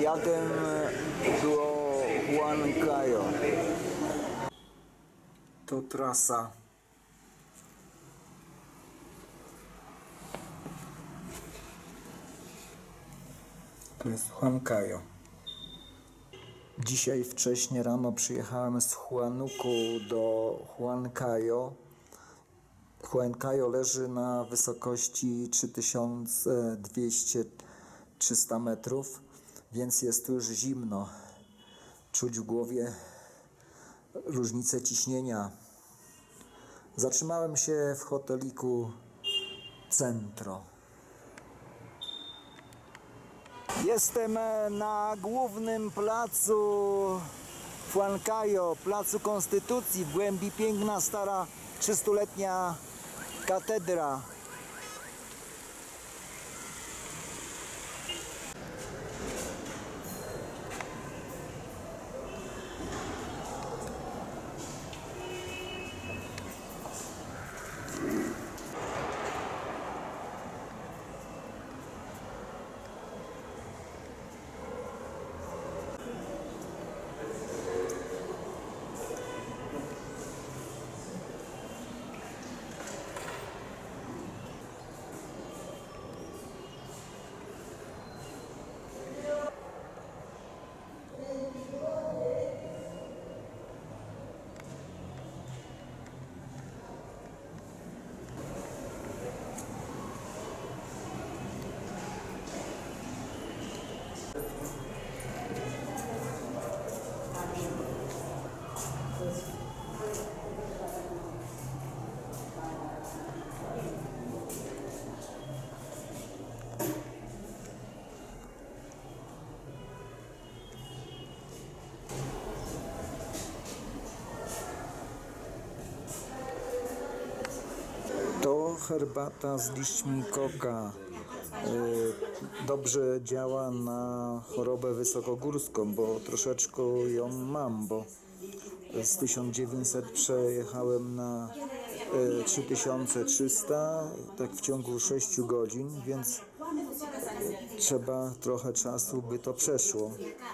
Jadę do Huancayo. To trasa. To jest Huancayo. Dzisiaj wcześnie rano przyjechałem z Huánuco do Huancayo. Huancayo leży na wysokości 3200-300 metrów, więc jest tu już zimno. Czuć w głowie różnicę ciśnienia. Zatrzymałem się w hoteliku Centro. Jestem na głównym placu Huancayo, placu Konstytucji. W głębi piękna, stara, 300-letnia katedra. To herbata z liśćmi koka. Dobrze działa na chorobę wysokogórską, bo troszeczkę ją mam, bo z 1900 przejechałem na 3300, tak w ciągu 6 godzin, więc trzeba trochę czasu, by to przeszło.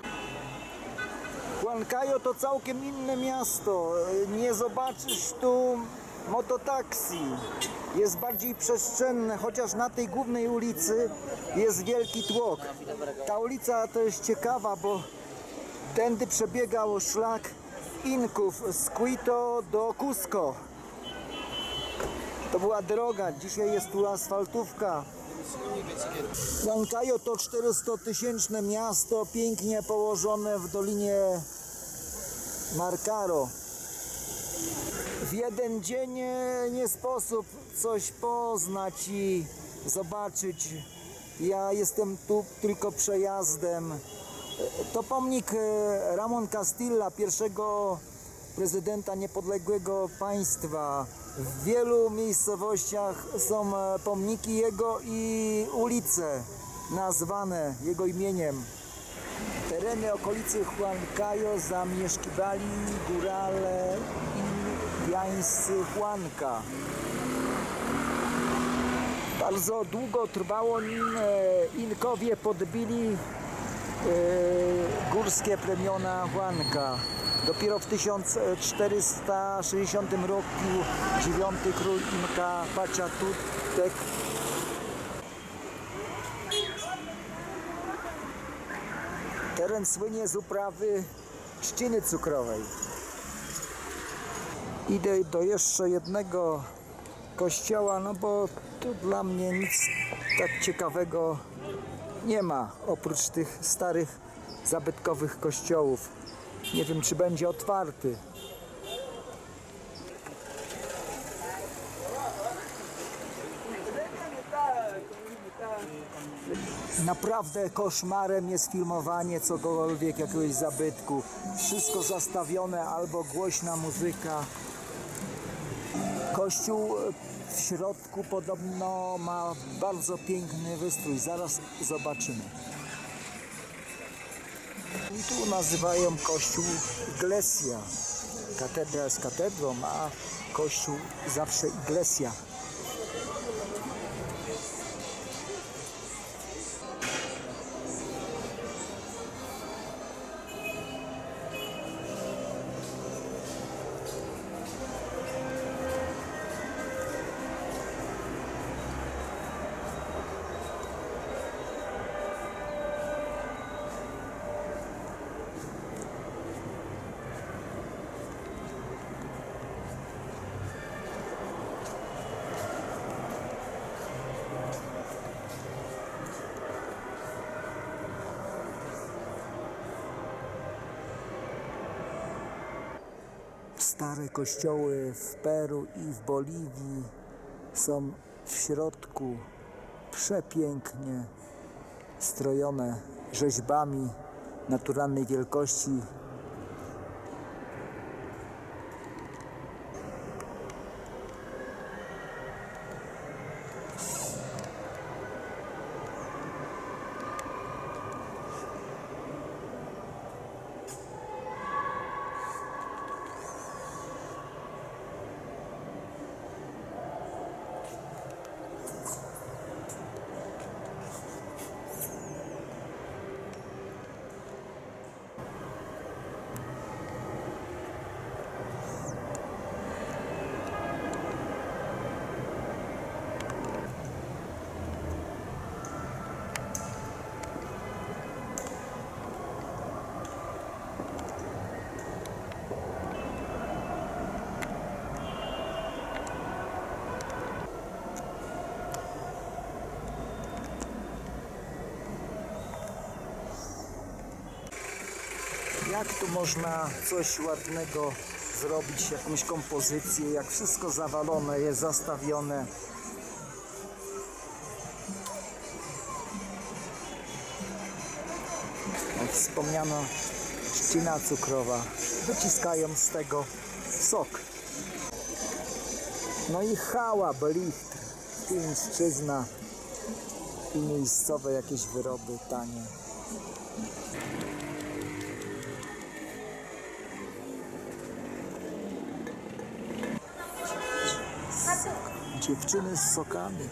Huancayo to całkiem inne miasto. Nie zobaczysz tu mototaksi. Jest bardziej przestrzenne, chociaż na tej głównej ulicy jest wielki tłok. Ta ulica to jest ciekawa, bo tędy przebiegał szlak Inków z Quito do Cusco. To była droga, dzisiaj jest tu asfaltówka. Huancayo to 400-tysięczne miasto, pięknie położone w dolinie Marcaro. W jeden dzień nie sposób coś poznać i zobaczyć. Ja jestem tu tylko przejazdem. To pomnik Ramon Castilla, pierwszego prezydenta niepodległego państwa. W wielu miejscowościach są pomniki jego i ulice nazwane jego imieniem. Tereny okolicy Huancayo zamieszkiwali górale indiańscy Huanca. Bardzo długo trwało, nim Inkowie podbili górskie plemiona Huanca. Dopiero w 1460 roku 9 król Inka Pachacutec teren słynie z uprawy trzciny cukrowej. Idę do jeszcze jednego kościoła, no bo tu dla mnie nic tak ciekawego nie ma, oprócz tych starych, zabytkowych kościołów. Nie wiem, czy będzie otwarty. Naprawdę koszmarem jest filmowanie cokolwiek, jakiegoś zabytku. Wszystko zastawione albo głośna muzyka. Kościół w środku podobno ma bardzo piękny wystrój. Zaraz zobaczymy. I tu nazywają kościół Iglesia. Katedra jest katedrą, a kościół zawsze Iglesia. Stare kościoły w Peru i w Boliwii są w środku przepięknie strojone rzeźbami naturalnej wielkości. Jak tu można coś ładnego zrobić, jakąś kompozycję, jak wszystko zawalone jest, zastawione. Jak wspomniano, trzcina cukrowa, wyciskają z tego sok. No i hałab, licht, pińszczyzna i miejscowe jakieś wyroby tanie. Dziewczyny z sokami.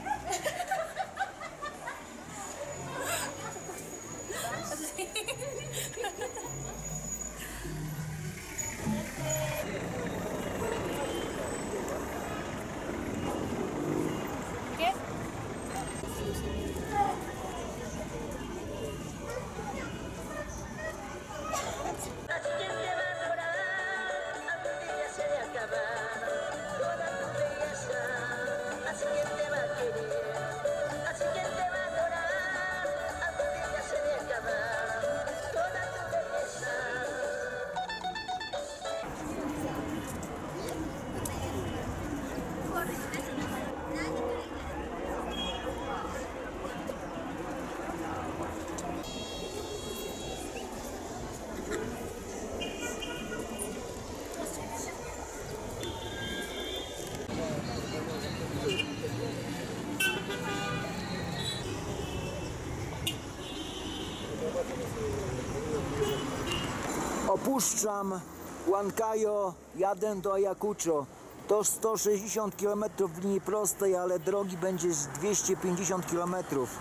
Opuszczam Huancayo, jadę do Ayacucho. To 160 km w linii prostej, ale drogi będzie 250 km.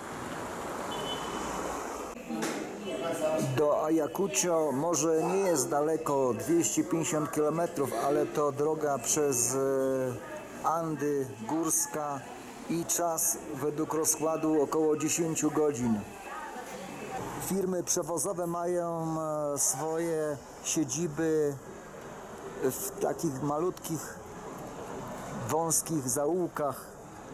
Do Ayacucho może nie jest daleko, 250 km, ale to droga przez Andy górska i czas według rozkładu około 10 godzin. Firmy przewozowe mają swoje siedziby w takich malutkich, wąskich zaułkach.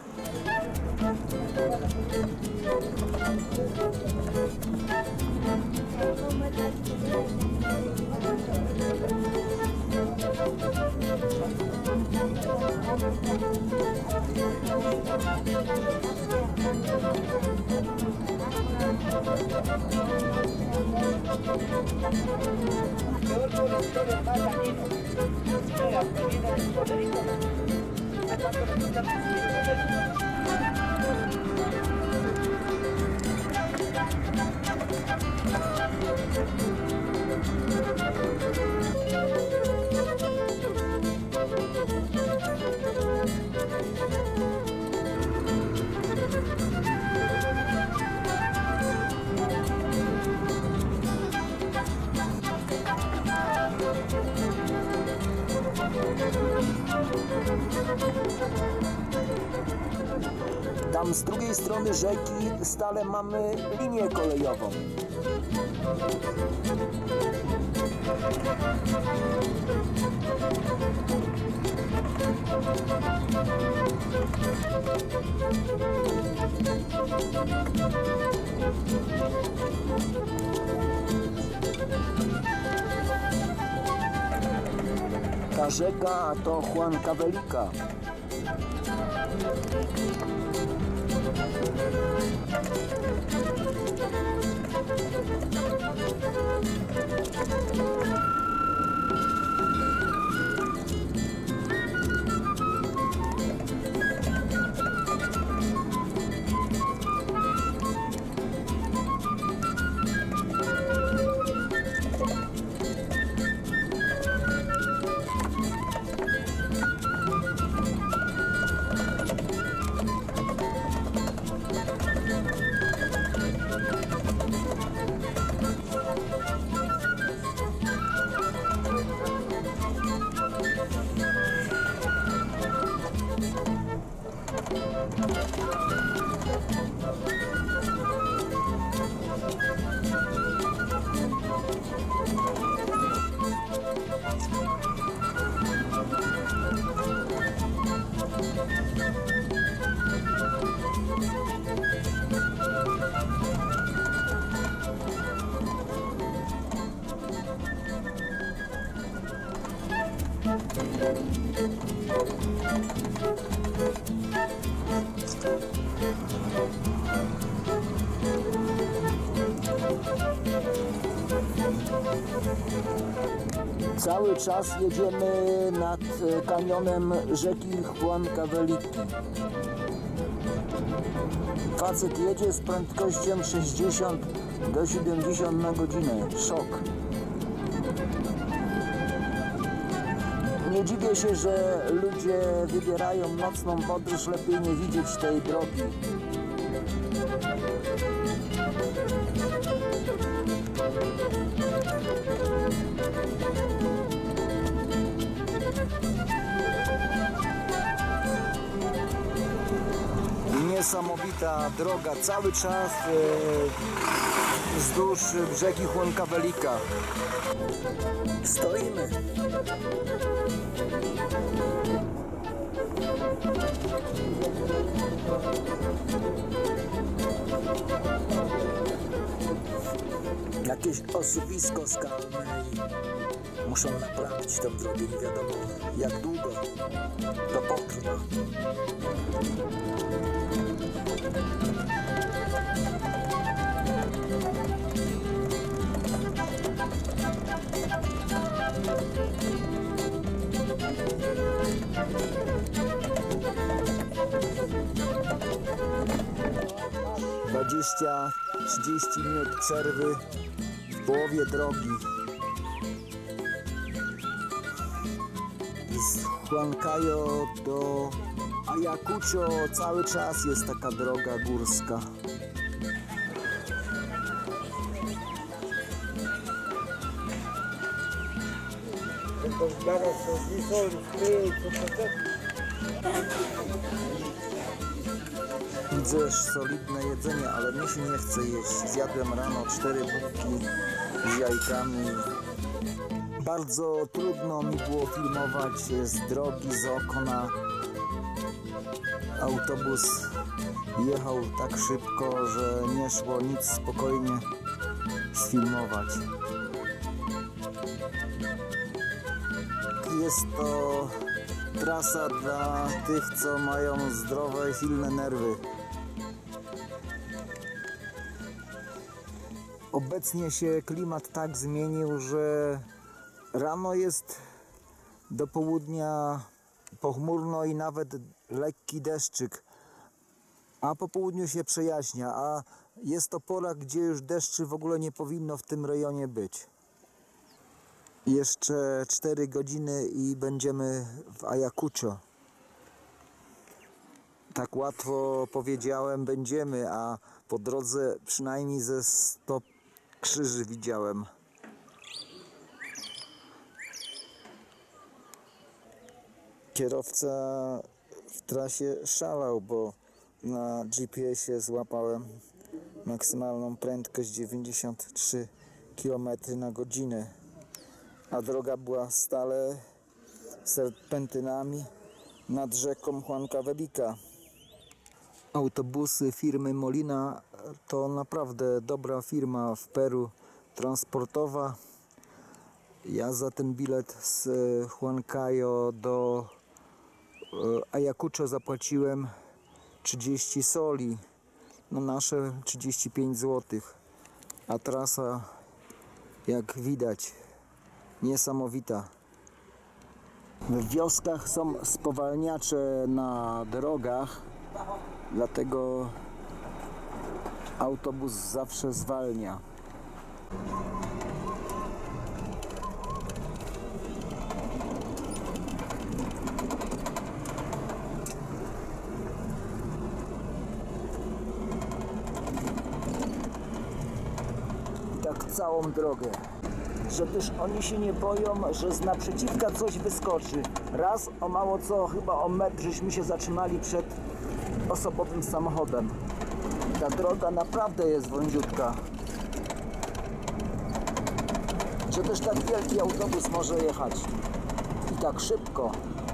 Tam z drugiej strony rzeki stale mamy linię kolejową. Ta rzeka to Huancavelica. Cały czas jedziemy nad kanionem rzeki Huancavelica. Facet jedzie z prędkością 60 do 70 na godzinę. Szok. Nie dziwię się, że ludzie wybierają nocną podróż, lepiej nie widzieć tej drogi. Niesamowita droga, cały czas wzdłuż brzegi Huancavelica. Stoimy. Jakieś osuwisko skalne i muszą naprawić tę drogę, nie wiadomo jak długo to potrwa. Dwadzieścia 30 minut przerwy w połowie drogi. Z Huancayo do Ayacucho cały czas jest taka droga górska. Widzę solidne jedzenie, ale mnie się nie chce jeść. Zjadłem rano 4 bułki z jajkami. Bardzo trudno mi było filmować z drogi, z okna. Autobus jechał tak szybko, że nie szło nic spokojnie sfilmować. Jest to trasa dla tych, co mają zdrowe, silne nerwy. Obecnie się klimat tak zmienił, że rano jest do południa pochmurno i nawet lekki deszczyk, a po południu się przejaśnia, a jest to pora, gdzie już deszczy w ogóle nie powinno w tym rejonie być. Jeszcze 4 godziny i będziemy w Ayacucho. Tak łatwo powiedziałem będziemy, a po drodze przynajmniej ze 100 krzyży widziałem. Kierowca w trasie szalał, bo na GPS-ie złapałem maksymalną prędkość 93 km na godzinę, a droga była stale serpentynami nad rzeką Huancavelica. Autobusy firmy Molina to naprawdę dobra firma w Peru transportowa. Ja za ten bilet z Huancayo do Ayacucho zapłaciłem 30 soli, no nasze 35 zł, a trasa, jak widać, niesamowita. W wioskach są spowalniacze na drogach, dlatego autobus zawsze zwalnia. Tak całą drogę. Że też oni się nie boją, że z naprzeciwka coś wyskoczy. Raz o mało co, chyba o metr, żeśmy się zatrzymali przed osobowym samochodem. Ta droga naprawdę jest wąziutka. Że też tak wielki autobus może jechać. I tak szybko.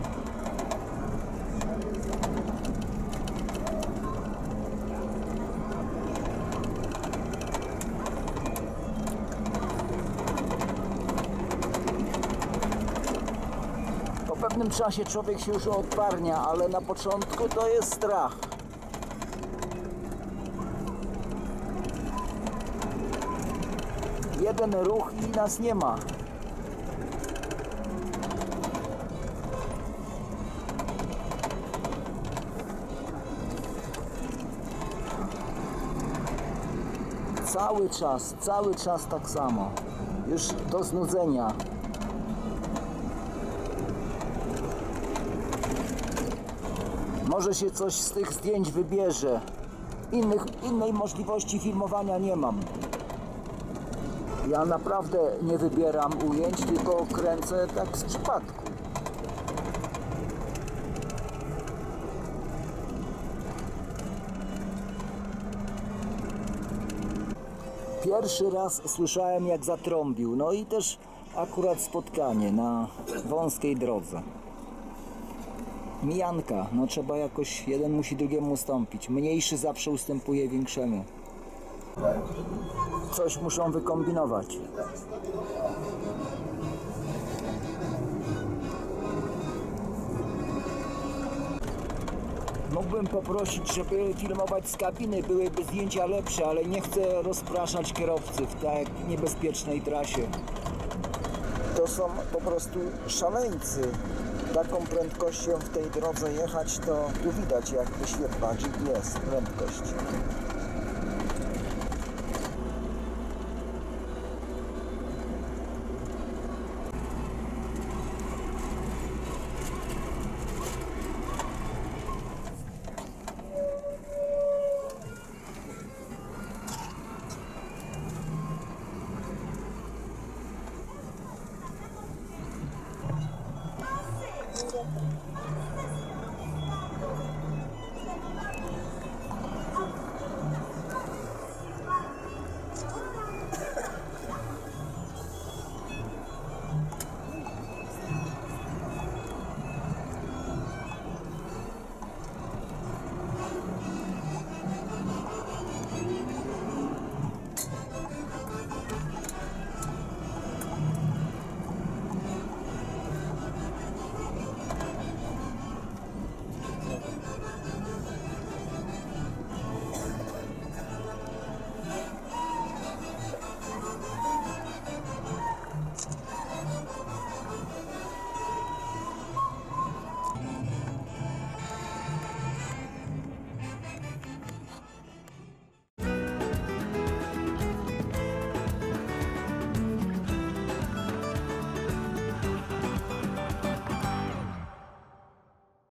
Po pewnym czasie człowiek się już odparnia, ale na początku to jest strach. Jeden ruch i nas nie ma. Cały czas tak samo. Już do znudzenia. Może się coś z tych zdjęć wybierze. Innej możliwości filmowania nie mam. Ja naprawdę nie wybieram ujęć, tylko kręcę tak z przypadku. Pierwszy raz słyszałem, jak zatrąbił. No i też akurat spotkanie na wąskiej drodze. Mijanka, no trzeba jakoś, jeden musi drugiemu ustąpić. Mniejszy zawsze ustępuje większemu. Coś muszą wykombinować. Mógłbym poprosić, żeby filmować z kabiny, byłyby zdjęcia lepsze, ale nie chcę rozpraszać kierowcy w tak niebezpiecznej trasie. To są po prostu szaleńcy. Taką prędkością w tej drodze jechać, to tu widać, jak wyświetla GPS prędkość.